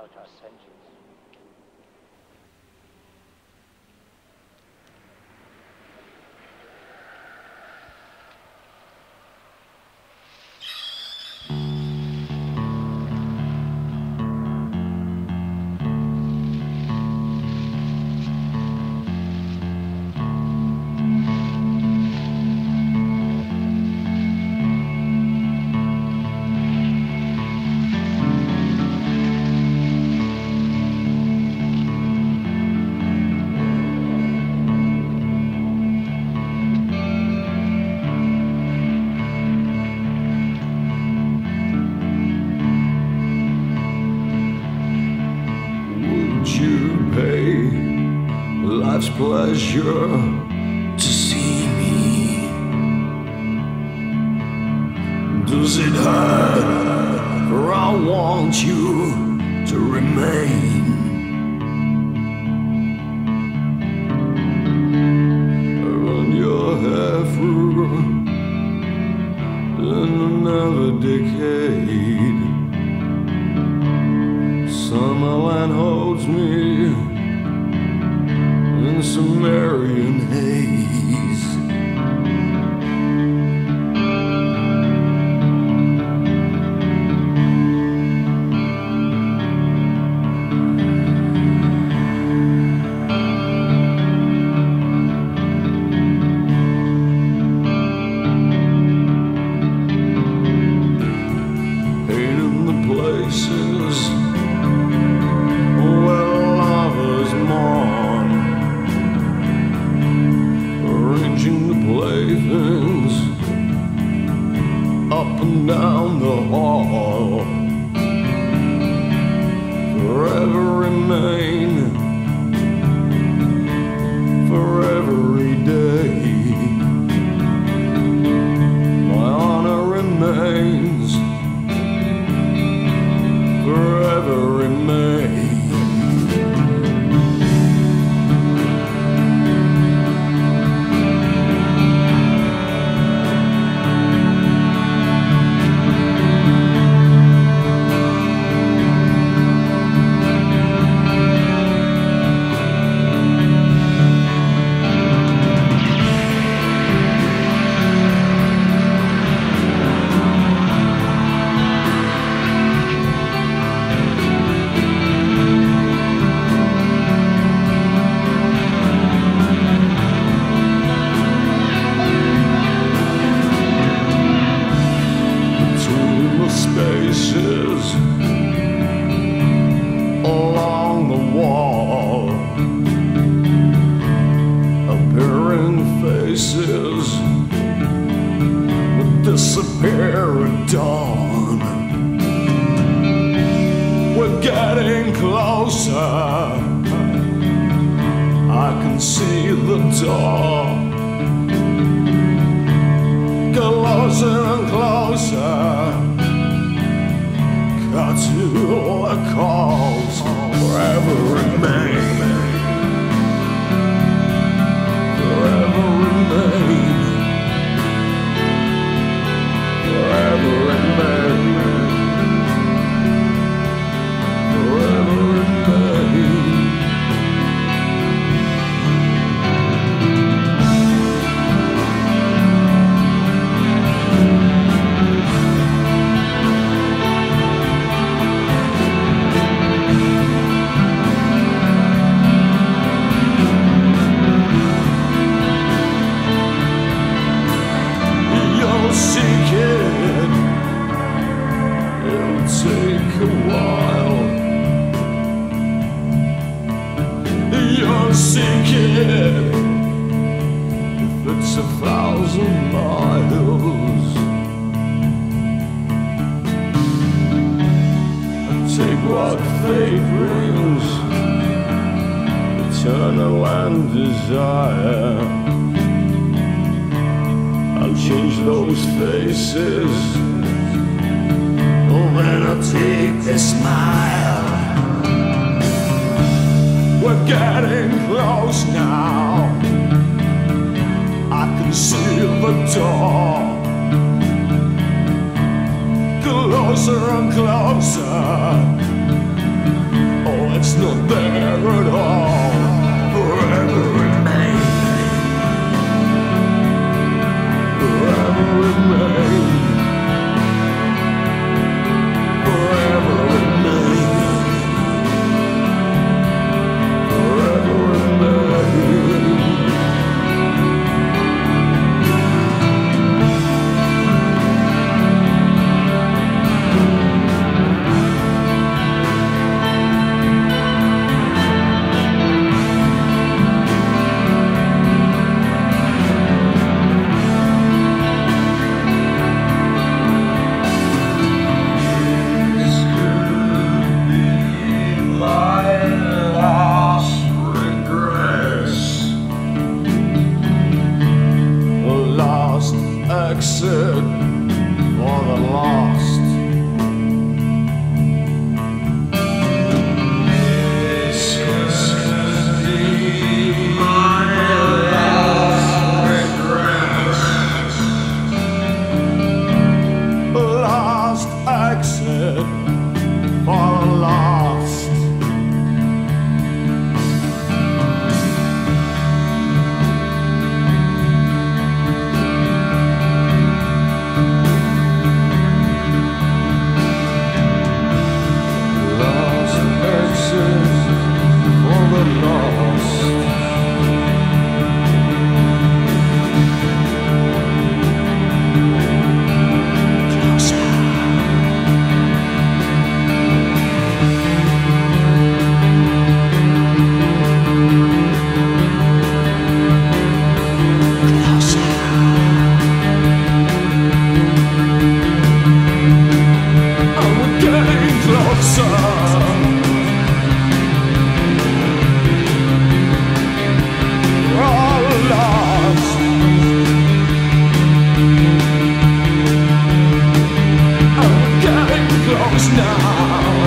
out our centuries. Pleasure to see me. Does it hurt? For I want you to remain. Run your hair through in another decade. Summerland holds me in Sumerian haze. Painting the places where lovers mourn, arranging the playthings up and down the hall. Forever remain for every day. My honor remains forever remain. Spaces along the wall, appearing faces will disappear at dawn. We're getting closer, I can see the door. Closer and closer, cut to the calls, forever remain, forever remain, forever remain, forever remain. Seek it, it'll take a while. You'll seek it if it's 1,000 miles. And take what fate brings, eternal and desire. I'll change those faces, oh, then I'll take the smile. We're getting close now, I can see the door. Closer and closer, it's not there at all. Forever remain. Forever remain. Forever remain. Forever remain. Exit for the lost. This could be my last regret. Last exit for the lost. Now